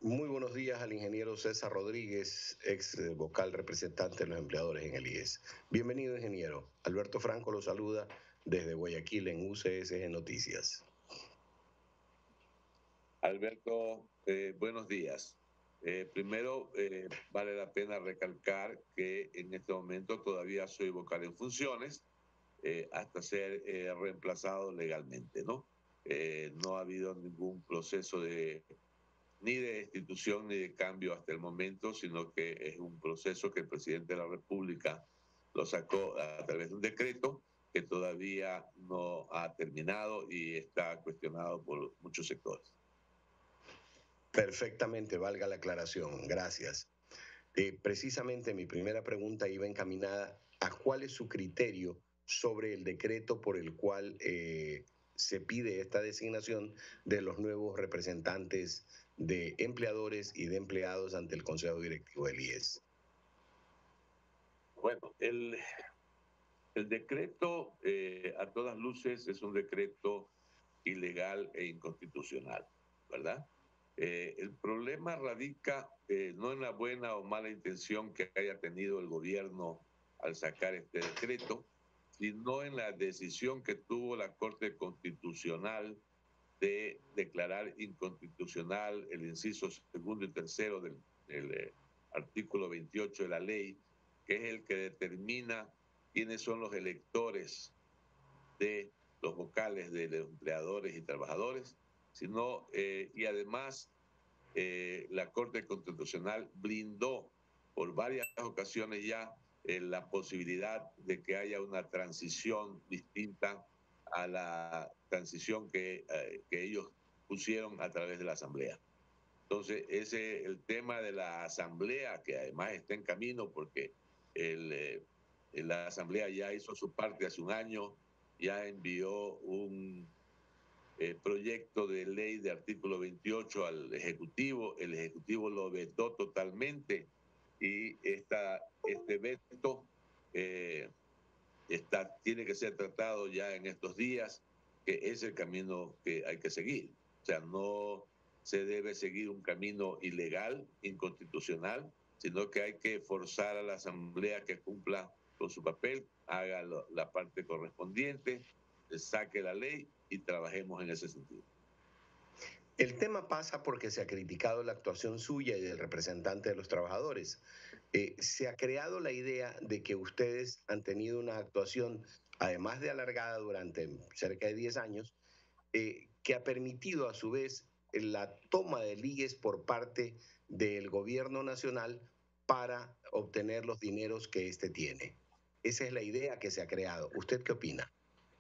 Muy buenos días al ingeniero César Rodríguez, ex vocal representante de los empleadores en el IES. Bienvenido, ingeniero. Alberto Franco lo saluda desde Guayaquil en UCSG Noticias. Alberto, buenos días. Primero, vale la pena recalcar que en este momento todavía soy vocal en funciones hasta ser reemplazado legalmente, ¿no? No ha habido ningún proceso ni de destitución ni de cambio hasta el momento, sino que es un proceso que el presidente de la República lo sacó a través de un decreto que todavía no ha terminado y está cuestionado por muchos sectores. Perfectamente, valga la aclaración. Gracias. Precisamente mi primera pregunta iba encaminada a cuál es su criterio sobre el decreto por el cual se pide esta designación de los nuevos representantes de empleadores y de empleados ante el Consejo Directivo del IES. Bueno, el decreto a todas luces es un decreto ilegal e inconstitucional, ¿verdad? El problema radica no en la buena o mala intención que haya tenido el gobierno al sacar este decreto, sino en la decisión que tuvo la Corte Constitucional de declarar inconstitucional el inciso segundo y tercero del artículo 28 de la ley, que es el que determina quiénes son los electores de los vocales de los empleadores y trabajadores, y además la Corte Constitucional blindó por varias ocasiones ya la posibilidad de que haya una transición distinta a la transición que ellos pusieron a través de la Asamblea. Entonces, el tema de la Asamblea, que además está en camino porque la Asamblea ya hizo su parte hace un año, ya envió un proyecto de ley de artículo 28 al Ejecutivo. El Ejecutivo lo vetó totalmente y este veto tiene que ser tratado ya en estos días, que es el camino que hay que seguir. O sea, no se debe seguir un camino ilegal, inconstitucional, sino que hay que forzar a la Asamblea que cumpla con su papel, haga la parte correspondiente, saque la ley y trabajemos en ese sentido. El tema pasa porque se ha criticado la actuación suya y del representante de los trabajadores. Se ha creado la idea de que ustedes han tenido una actuación, además de alargada durante cerca de 10 años, que ha permitido a su vez la toma del IES por parte del gobierno nacional para obtener los dineros que éste tiene. Esa es la idea que se ha creado. ¿Usted qué opina?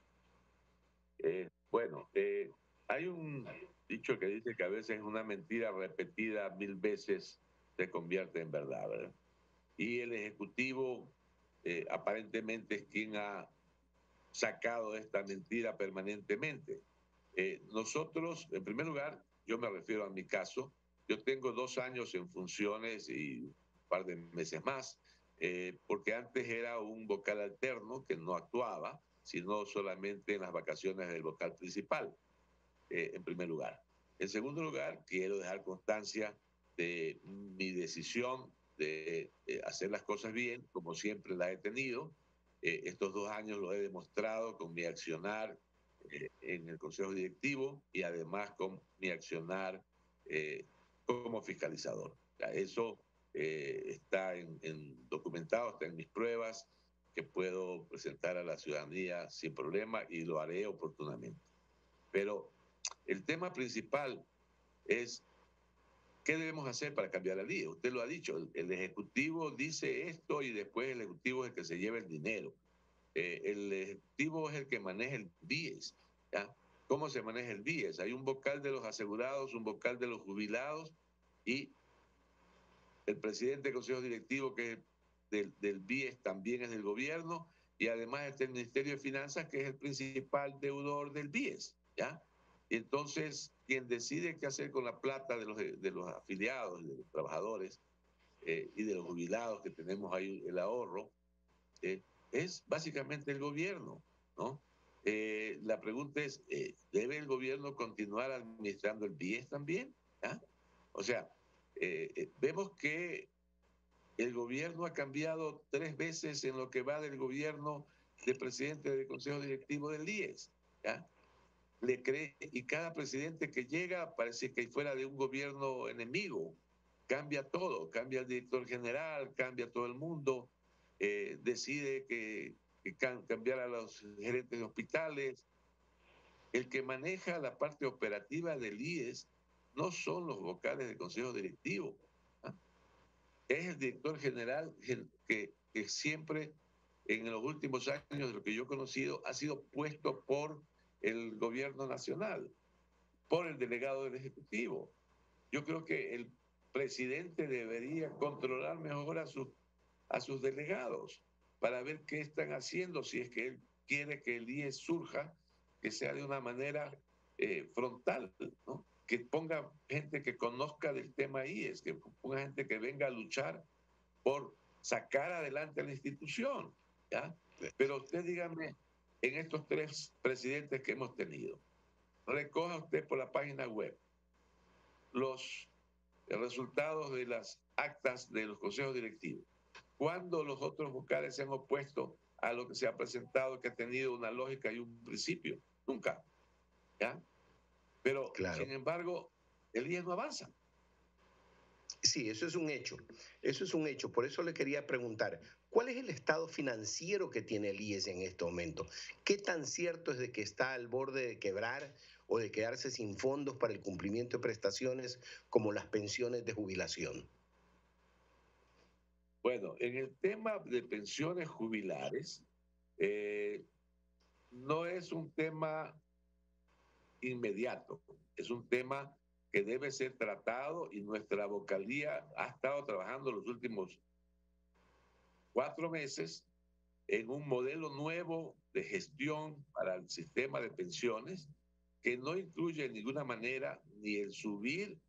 Bueno, hay un dicho que dice que a veces una mentira repetida 1000 veces se convierte en verdad, ¿verdad? Y el Ejecutivo aparentemente es quien ha sacado esta mentira permanentemente. Nosotros, en primer lugar, yo me refiero a mi caso, yo tengo 2 años en funciones y un par de meses más, porque antes era un vocal alterno que no actuaba, sino solamente en las vacaciones del vocal principal, en primer lugar. En segundo lugar, quiero dejar constancia de mi decisión de hacer las cosas bien, como siempre la he tenido. Estos 2 años lo he demostrado con mi accionar en el Consejo Directivo y además con mi accionar como fiscalizador. Eso está documentado, está en mis pruebas que puedo presentar a la ciudadanía sin problema y lo haré oportunamente. Pero el tema principal es qué debemos hacer para cambiar la ley. Usted lo ha dicho, el Ejecutivo dice esto y después el Ejecutivo es el que se lleva el dinero. El Ejecutivo es el que maneja el BIES. ¿Ya? ¿Cómo se maneja el BIES? Hay un vocal de los asegurados, un vocal de los jubilados y el presidente del Consejo Directivo, que es del BIES, también es del gobierno, y además está el Ministerio de Finanzas, que es el principal deudor del BIES. ¿Ya? Y entonces, quien decide qué hacer con la plata de los afiliados, de los trabajadores y de los jubilados que tenemos ahí el ahorro, es básicamente el gobierno, ¿no? La pregunta es, ¿debe el gobierno continuar administrando el BIES también? ¿Ya? O sea, vemos que el gobierno ha cambiado 3 veces en lo que va del gobierno de presidente del Consejo Directivo del IES. ¿Ya? Y cada presidente que llega parece que fuera de un gobierno enemigo. Cambia todo, cambia el director general, cambia todo el mundo, decide cambiar a los gerentes de hospitales. El que maneja la parte operativa del IES no son los vocales del Consejo Directivo. ¿Ah? Es el director general que siempre, en los últimos años, de lo que yo he conocido, ha sido puesto por el gobierno nacional, por el delegado del Ejecutivo. Yo creo que el presidente debería controlar mejor a sus delegados para ver qué están haciendo, si es que él quiere que el IES surja, que sea de una manera frontal, ¿no? Que ponga gente que conozca del tema IES, que ponga gente que venga a luchar por sacar adelante a la institución, ¿ya? Pero usted dígame, en estos 3 presidentes que hemos tenido, recoja usted por la página web los resultados de las actas de los consejos directivos. ¿Cuándo los otros vocales se han opuesto a lo que se ha presentado, que ha tenido una lógica y un principio? Nunca. ¿Ya? Pero, Claro. sin embargo, el IES no avanza. Sí, eso es un hecho. Eso es un hecho. Por eso le quería preguntar, ¿cuál es el estado financiero que tiene el IES en este momento? ¿Qué tan cierto es de que está al borde de quebrar o de quedarse sin fondos para el cumplimiento de prestaciones como las pensiones de jubilación? Bueno, en el tema de pensiones jubilares, no es un tema inmediato, es un tema que debe ser tratado y nuestra vocalía ha estado trabajando los últimos 4 meses en un modelo nuevo de gestión para el sistema de pensiones que no incluye en ninguna manera ni el subir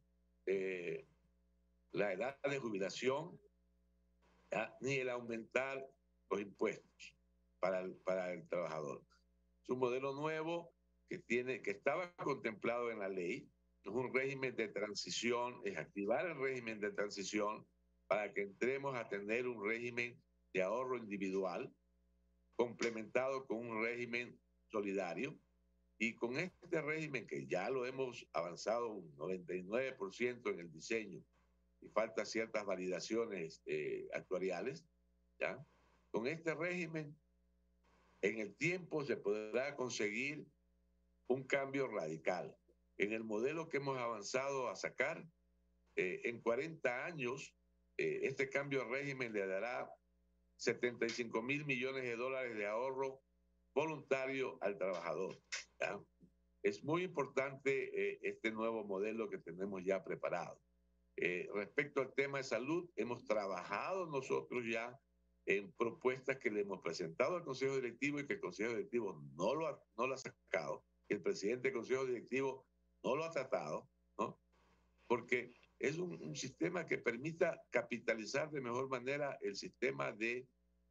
la edad de jubilación, ¿ya? Ni el aumentar los impuestos para el trabajador. Es un modelo nuevo que estaba contemplado en la ley. Es un régimen de transición, es activar el régimen de transición para que entremos a tener un régimen de ahorro individual complementado con un régimen solidario. Y con este régimen, que ya lo hemos avanzado un 99% en el diseño y falta ciertas validaciones actuariales, ¿ya? Con este régimen, en el tiempo se podrá conseguir un cambio radical. En el modelo que hemos avanzado a sacar, en 40 años, este cambio de régimen le dará 75.000 millones de dólares de ahorro voluntario al trabajador. ¿Ya? Es muy importante este nuevo modelo que tenemos ya preparado. Respecto al tema de salud, hemos trabajado nosotros ya en propuestas que le hemos presentado al Consejo Directivo y que el Consejo Directivo no lo ha sacado, que el presidente del Consejo Directivo no lo ha tratado, ¿no? Porque es un sistema que permita capitalizar de mejor manera el sistema de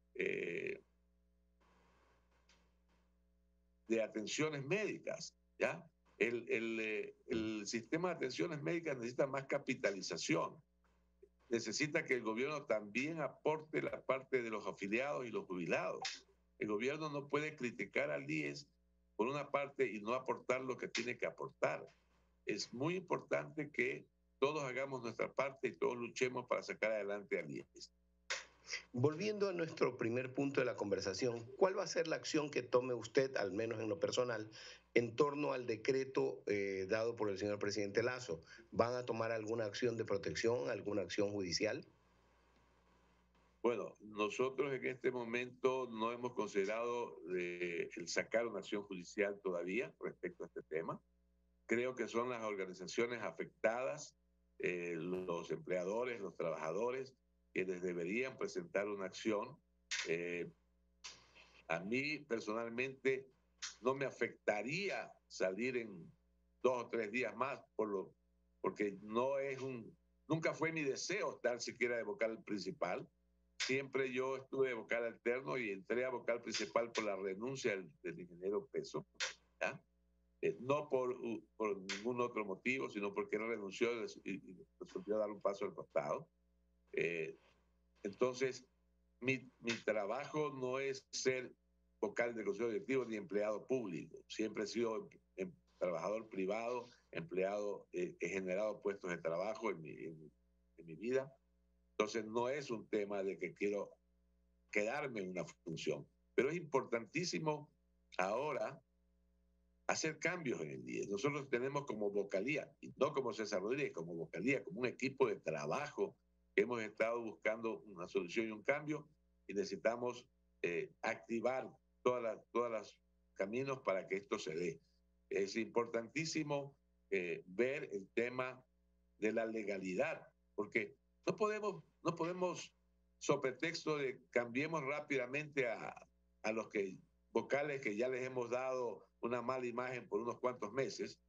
atenciones médicas, ¿ya? El sistema de atenciones médicas necesita más capitalización. Necesita que el gobierno también aporte la parte de los afiliados y los jubilados. El gobierno no puede criticar al IES por una parte y no aportar lo que tiene que aportar. Es muy importante que todos hagamos nuestra parte y todos luchemos para sacar adelante al IES. Volviendo a nuestro primer punto de la conversación, ¿cuál va a ser la acción que tome usted, al menos en lo personal, en torno al decreto dado por el señor presidente Lasso? ¿Van a tomar alguna acción de protección, alguna acción judicial? Bueno, nosotros en este momento no hemos considerado el sacar una acción judicial todavía respecto a este tema. Creo que son las organizaciones afectadas, los empleadores, los trabajadores, quienes deberían presentar una acción. A mí personalmente no me afectaría salir en 2 o 3 días más porque nunca fue mi deseo estar siquiera de vocal principal. Siempre yo estuve de vocal alterno y entré a vocal principal por la renuncia del ingeniero Peso, ¿ya? no por ningún otro motivo, sino porque él renunció y resolvió dar un paso al costado. Entonces, mi trabajo no es ser vocal del Consejo Directivo ni empleado público. Siempre he sido trabajador privado, empleado, he generado puestos de trabajo en mi vida. Entonces, no es un tema de que quiero quedarme en una función, pero es importantísimo ahora hacer cambios en el IES. Nosotros tenemos como vocalía, y no como César Rodríguez, como vocalía, como un equipo de trabajo que hemos estado buscando una solución y un cambio, y necesitamos activar todos los caminos para que esto se dé. Es importantísimo ver el tema de la legalidad, porque no podemos sobre texto de cambiemos rápidamente a los vocales que ya les hemos dado una mala imagen por unos cuantos meses,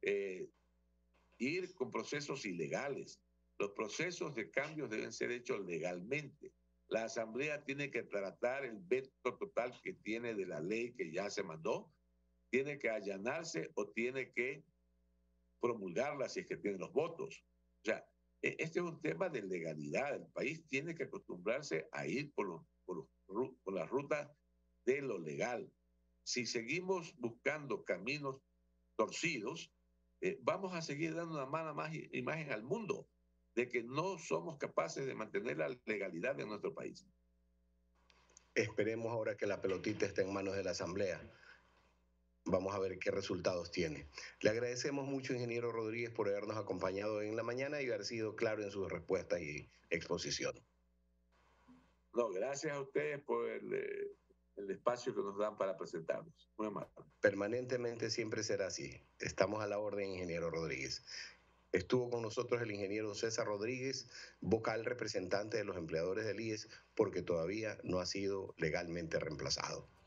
ir con procesos ilegales. Los procesos de cambios deben ser hechos legalmente. La Asamblea tiene que tratar el veto total que tiene de la ley que ya se mandó, tiene que allanarse o tiene que promulgarla si es que tiene los votos. O sea, este es un tema de legalidad. El país tiene que acostumbrarse a ir por las rutas de lo legal. Si seguimos buscando caminos torcidos, vamos a seguir dando una mala imagen al mundo de que no somos capaces de mantener la legalidad de nuestro país. Esperemos ahora que la pelotita esté en manos de la Asamblea. Vamos a ver qué resultados tiene. Le agradecemos mucho, ingeniero Rodríguez, por habernos acompañado en la mañana y haber sido claro en sus respuestas y exposición. No, gracias a ustedes por el espacio que nos dan para presentarnos. Muy amable. Permanentemente siempre será así. Estamos a la orden, ingeniero Rodríguez. Estuvo con nosotros el ingeniero César Rodríguez, vocal representante de los empleadores del IES, porque todavía no ha sido legalmente reemplazado.